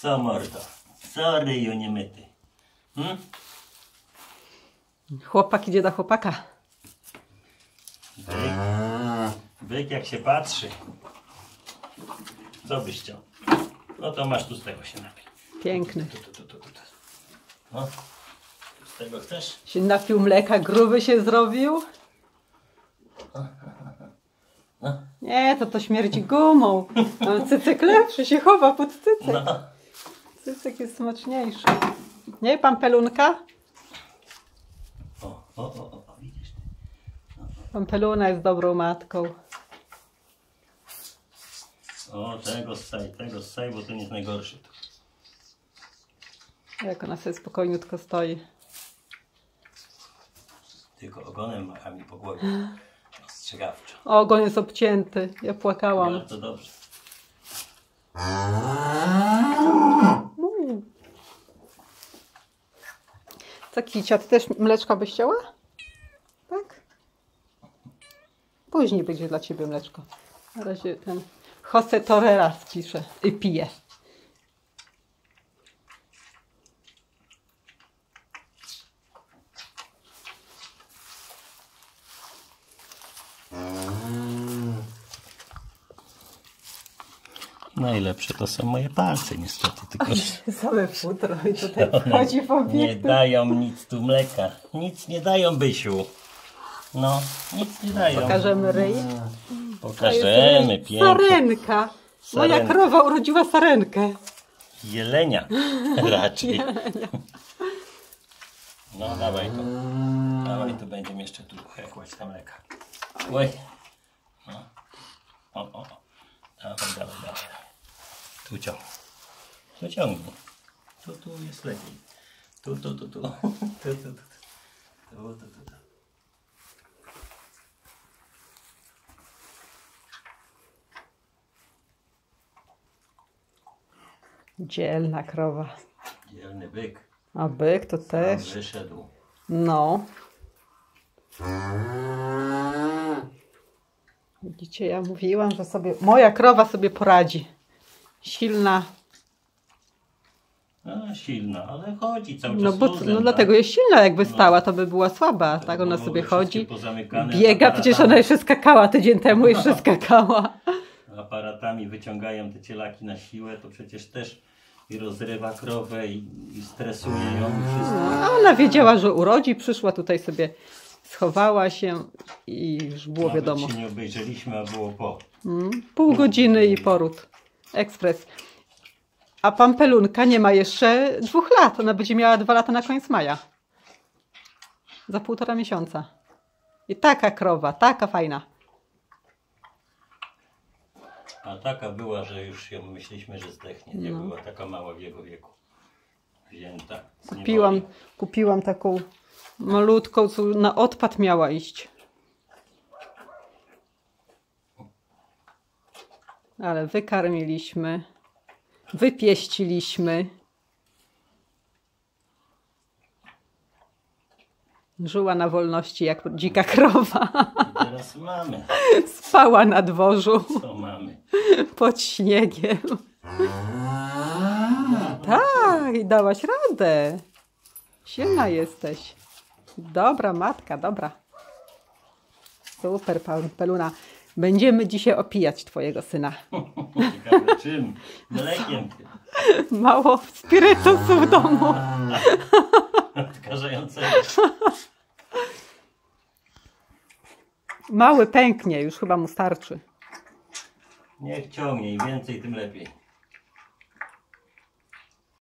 Co mordo? Co ryju niemyty? Chłopak idzie do chłopaka. Byk jak się patrzy. Co byś chciał? No to masz tu z tego się napij. Piękny. Tu. No. Z tego chcesz? Się napił mleka, gruby się zrobił. Nie, to śmierdzi gumą. A cycyk lepszy, się chowa pod cycyk. No. Cycyk jest smaczniejszy. Nie, Pampelunka? O, widzisz? Pampeluna jest dobrą matką. O, tego ssaj, bo to nie jest najgorszy. Jak ona sobie spokojniutko stoi. Tylko ogonem macha mi po głowie. Ostrzegawczo. O, ogon jest obcięty. Ja płakałam. Bardzo dobrze. Co, Kicia, ty też mleczka byś chciała? Tak? Później będzie dla ciebie mleczko. Na razie ten Jose Torreras pisze i pije. Najlepsze to są moje palce niestety, tylko Same futro i tutaj wchodzi w obiektyw. nie dają nic tu mleka. Nic nie dają, Bysiu. No, nic nie dają. Pokażemy ryj. Pokażemy, pięknie. Sarenka. Moja Sarenka. krowa urodziła sarenkę. Jelenia raczej. Jelenia. No dawaj to. Dawaj to, będziemy jeszcze tu kłaść tam mleka. Oj. No. O. Dawaj. Tu ciągnij. Tu ciągnij. Tu jest lepiej. Tu. Dzielna krowa. Dzielny byk. A byk to Tam też. wyszedł. No. Widzicie, ja mówiłam, że moja krowa sobie poradzi. Silna. No, silna, ale chodzi cały czas. No bo luzem, tak? dlatego jest silna, jakby stała, to by była słaba. Tak ona Bo sobie były wszystkie chodzi. pozamykane Biega, przecież ona jeszcze skakała tydzień temu, jeszcze skakała. Aparatami wyciągają te cielaki na siłę, to przecież też i rozrywa krowę i stresuje ją i wszystko. No, a ona wiedziała, że urodzi, przyszła tutaj sobie, schowała się i już było Nawet wiadomo. się nie obejrzeliśmy, a było po. Pół godziny i poród. Ekspres. A Pampelunka nie ma jeszcze 2 lat. Ona będzie miała 2 lata na koniec maja. Za 1,5 miesiąca. I taka krowa, taka fajna. A taka była, że już ją myśleliśmy, że zdechnie. Nie była taka mała w jego wieku. Wzięta. z niewoli. Kupiłam taką malutką, co na odpad miała iść. Ale wykarmiliśmy. Wypieściliśmy. Żyła na wolności jak dzika krowa. I teraz mamy. Spała na dworzu. Co mamy? Pod śniegiem. Tak, i dałaś radę. Silna jesteś. Dobra matka, dobra. Super, Pampeluna. Będziemy dzisiaj opijać twojego syna. Ciekawe czym? Mlekiem. Mało spirytusu w domu. Odkażającego. Mały pęknie, już chyba mu starczy. Niech ciągnie, im więcej, tym lepiej.